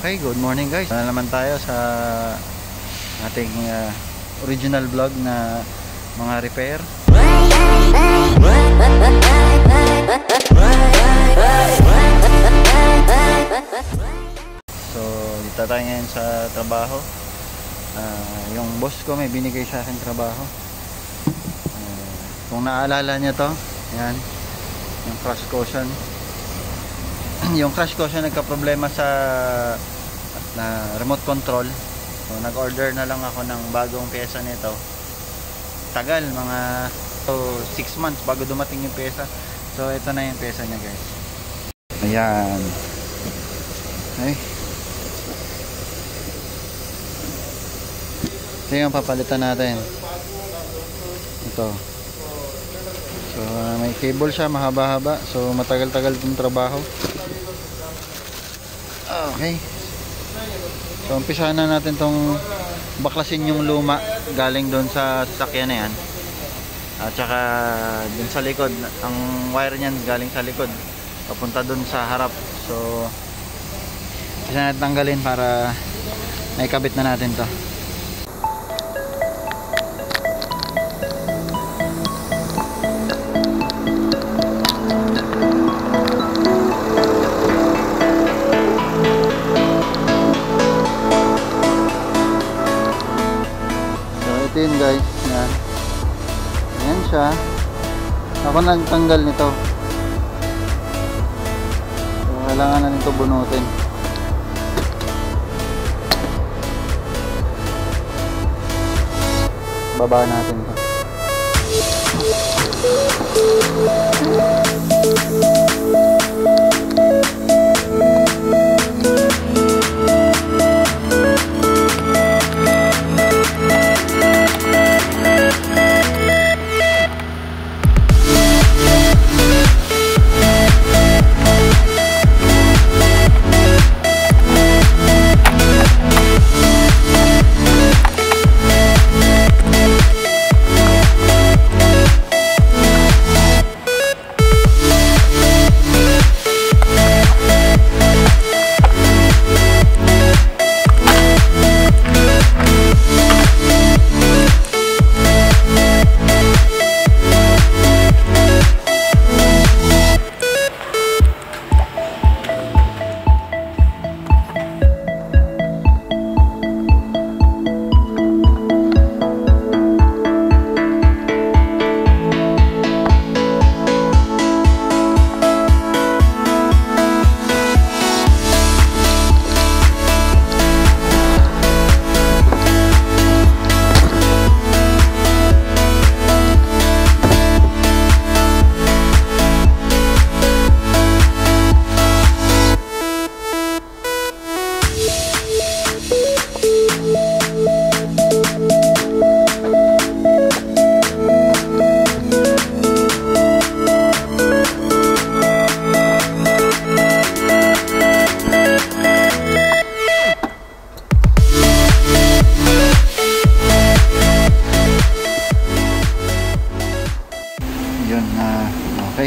Okay, good morning guys. Na naman tayo sa ating original vlog na mga repair. So, dito tayo ngayon sa trabaho. Yung boss ko may binigay sa akin trabaho. Kung naalala niyo to, yan, yung crash cushion. Yung crash cushion nagka-problema sa remote control. So nag-order na lang ako ng bagong pyesa nito. Tagal, mga 6 months bago dumating yung pyesa. So ito na yung pyesa niya guys. Ayan. Okay. Ito yung papalitan natin. Ito. So may cable siya, mahaba-haba. So matagal-tagal itong trabaho. Okay. So umpisahan na natin tong baklasin yung luma galing doon sa sasakyan na yan. At saka doon sa likod, ang wire niyan galing sa likod papunta doon sa harap. So umpisa natin tanggalin para naikabit na natin to. Ito yun guys, yan. Ayan siya. Ako nagtanggal nito. So, kailangan na nito bunutin. Baba natin ito. Okay.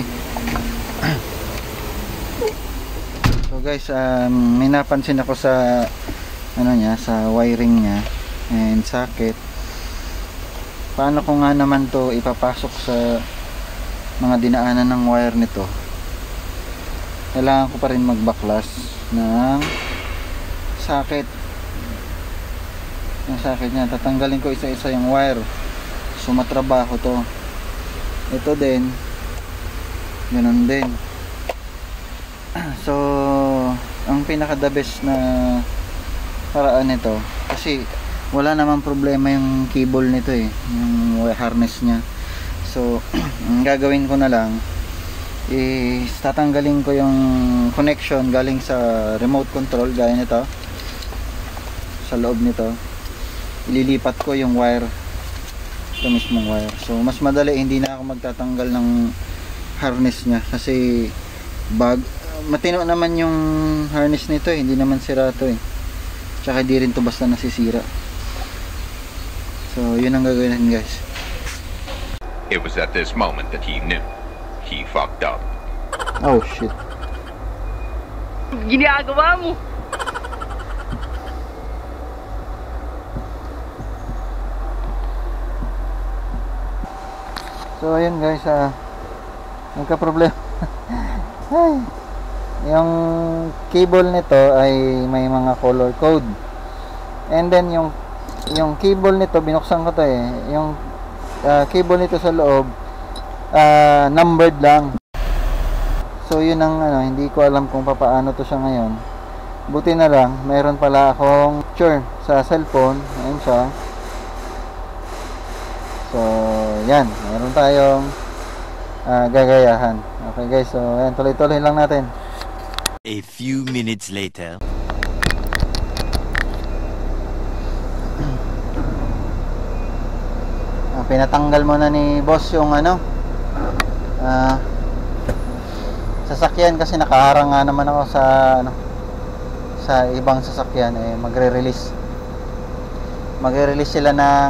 So guys, may napansin ako sa niya, sa wiring niya and socket. Paano ko nga naman to ipapasok sa mga dinaanan ng wire nito? Kailangan ko pa rin magbaklas ng socket. Yung socket niya, tatanggalin ko isa-isa yung wire. So matrabaho to. Ito din, ganun din. So ang pinaka the best na paraan nito, kasi wala namang problema yung cable nito yung harness nya. So ang gagawin ko na lang is tatanggalin ko yung connection galing sa remote control gaya nito. Sa loob nito ililipat ko yung wire, ito mismong wire. So mas madali, hindi na ako magtatanggal ng harness nya kasi matino naman yung harness nito hindi naman sira to tsaka di rin to basta nasisira. So yun ang gagawin natin guys. It was at this moment that he knew he fucked up. Oh shit. Ginagawa mo. So ayun guys, nagka-problema. Ay, yung cable nito ay may mga color code. And then yung cable nito, binuksan ko to yung cable nito sa loob numbered lang. So yun ang hindi ko alam kung paano to siya ngayon. Buti na lang mayroon pala akong picture sa cellphone. Ayun siya. So yan, meron tayong gagayahan. Okay guys, so ayan, tuloy-tuloy lang natin. A few minutes later. Pinatanggal mo na ni boss yung sasakyan kasi nakaharang nga naman ako sa ibang sasakyan. Magre-release sila ng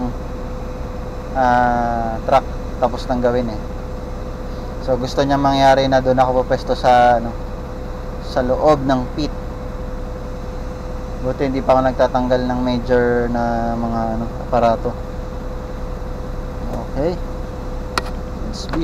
truck tapos nang gawin so gusto niya mangyari na doon ako pupesto sa sa loob ng pit. Buti hindi pa ako nagtatanggal ng major na mga aparato. Okay, let's be.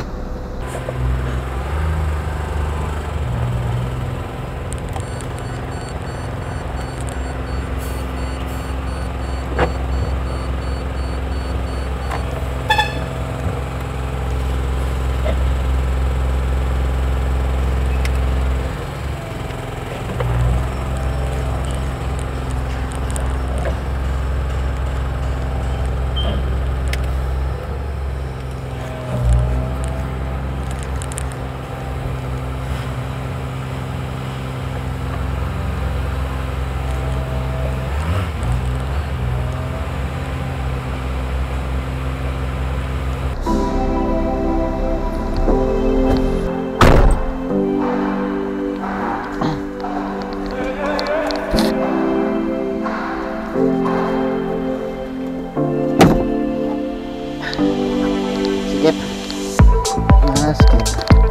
Skip. Skip.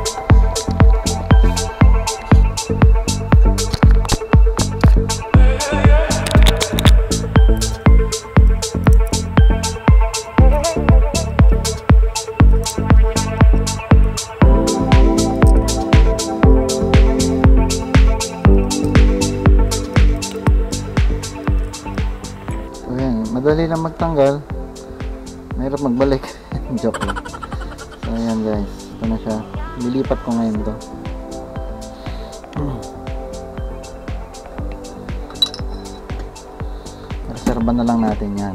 Madali lang magtanggal, mahirap magbalik. Joke lang. So ayan guys, ito na siya. Lilipat ko ngayon to. Reserva na lang natin yan.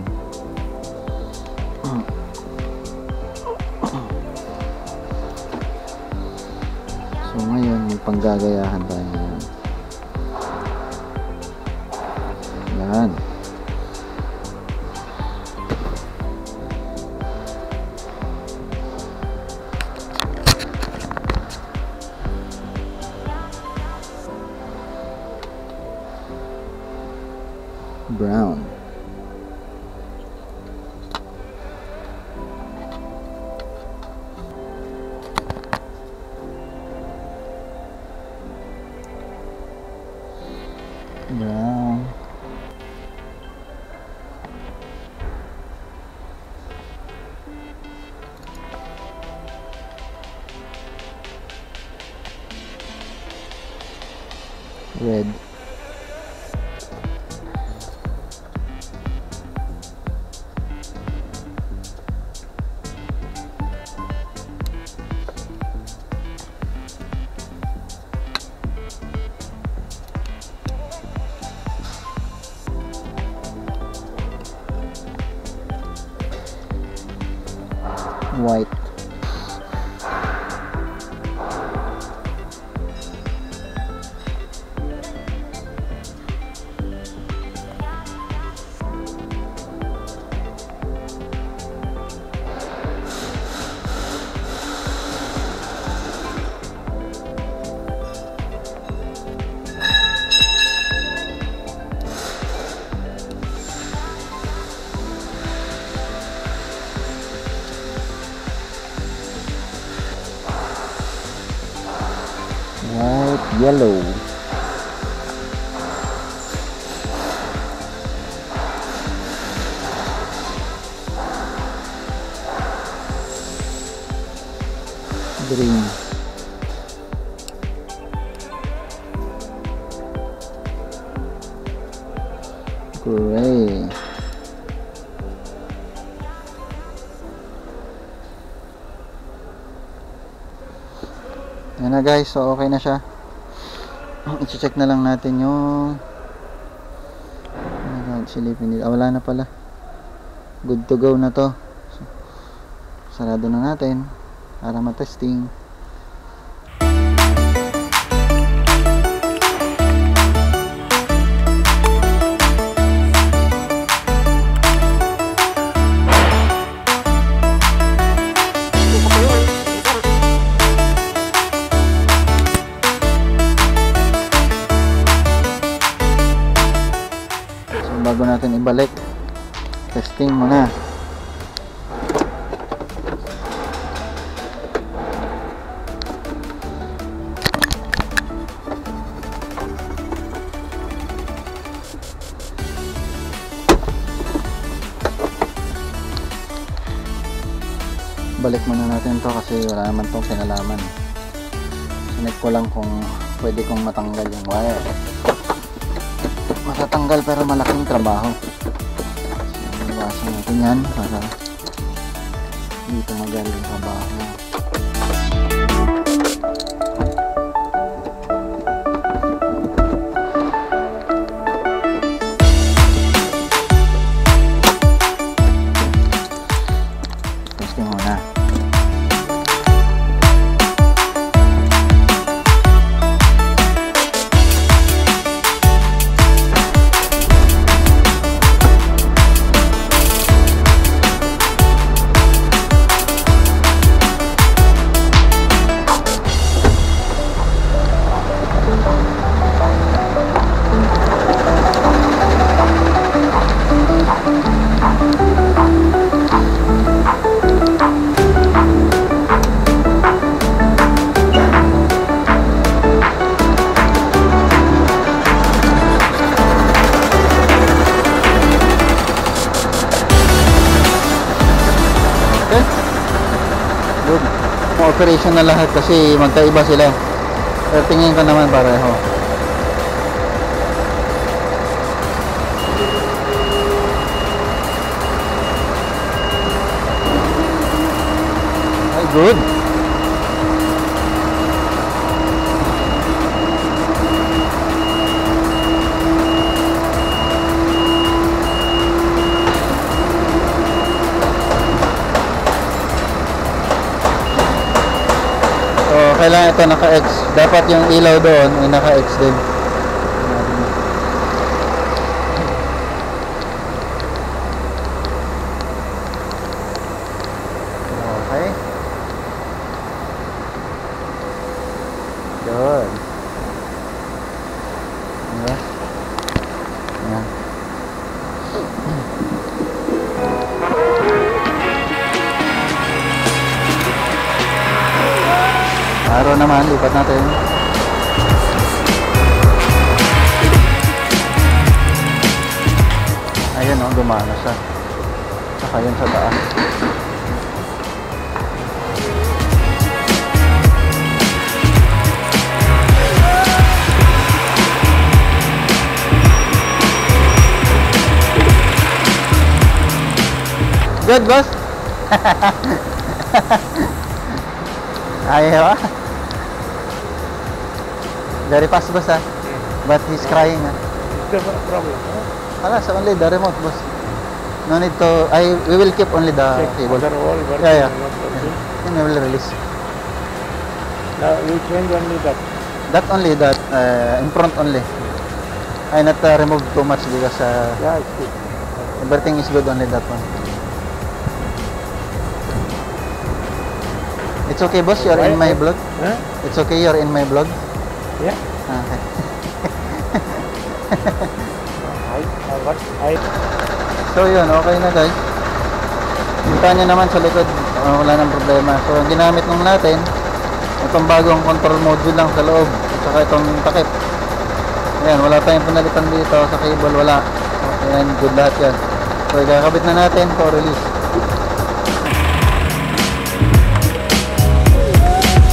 So ngayon may panggagayahan tayo ngayon. Yan. Brown. Brown. Red. White. White, yellow. Green. Gray. Yan na guys, so okay na siya. I-check na lang natin yung silipin dito. Wala na pala. Good to go na to. So, sarado na natin para matesting. Bago natin ibalik, testing muna. Balik muna natin to kasi wala naman tong kinalaman. Sinek ko lang kung pwede kong matanggal yung wire. Matatanggal pero malaking trabaho. So, iwasan natin yan para dito magaling trabaho. Testing muna. Good. Operation na lahat kasi magkaiba sila. Pero tingin ko naman pareho. Ay, good. Kailangan ito naka-X. Dapat yung ilaw doon ay naka-X din. Okay. Good. Diba? Ayan. Araw naman, lipat natin. Ayan o, gumana siya. Saka yun sa taas. Good, boss? Ayaw ah. Very fast, boss ah. But he's crying ah. The problem. Alas, only the remote, boss. No need to, we will keep only the cable. Other wall working, Yeah. not working. Then we will release. Now you change only that. That only, that in front only. I not remove too much because Yeah, it's good. everything is good, only that one. It's okay, boss, you're in my vlog. Huh? It's okay, you're in my vlog. Yeah. Okay. So yun, okay na guys. Kita nyo naman sa likod, wala nang problema. So ang ginamit nung natin, itong bagong control module lang sa loob, at saka itong takip. Ayan, wala tayong pinalitan dito sa cable, wala. Ayan, good lahat yan. So ikakabit na natin to release.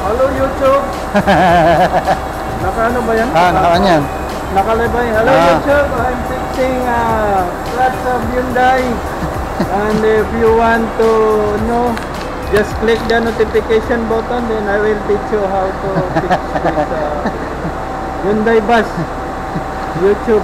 Hello YouTube. Naka ano ba yan? Nakakanyan. Nakalibay. Hello Ah. YouTube. I'm fixing lots of Hyundai. And if you want to know, just click the notification button, then I will teach you how to fix this Hyundai bus. YouTube.